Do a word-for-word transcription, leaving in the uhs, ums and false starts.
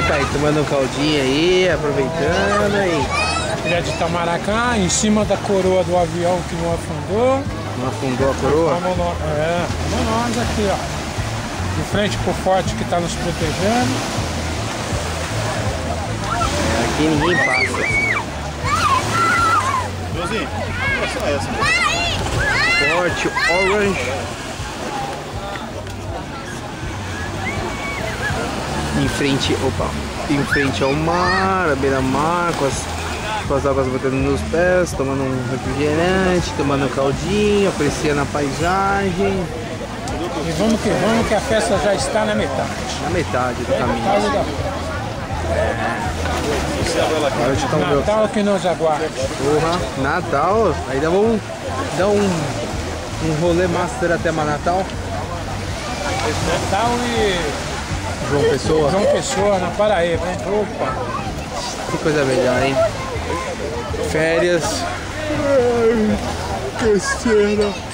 tá aí tomando um caldinho aí, aproveitando aí. Ilha de Itamaracá, em cima da coroa do avião que não afundou. Não afundou a coroa? Vamos nós, é, vamos nós aqui, ó. De frente pro forte que tá nos protegendo. É, aqui ninguém passa. Josinho, é só essa. Forte Orange. Em frente, opa, em frente ao mar, à beira-mar, com as, com as águas batendo nos pés, tomando um refrigerante, tomando um caldinho, apreciando a paisagem. E vamos que vamos, que a festa já está na metade. Na metade do caminho. Metade da... Agora deixa eu tomar um Natal que nos aguarde. Porra, Natal, ainda vamos dar um, um rolê master até Natal. Natal e João Pessoa. João Pessoa, na Paraíba, hein? Opa! Que coisa melhor, hein? Férias. Ai, que cena.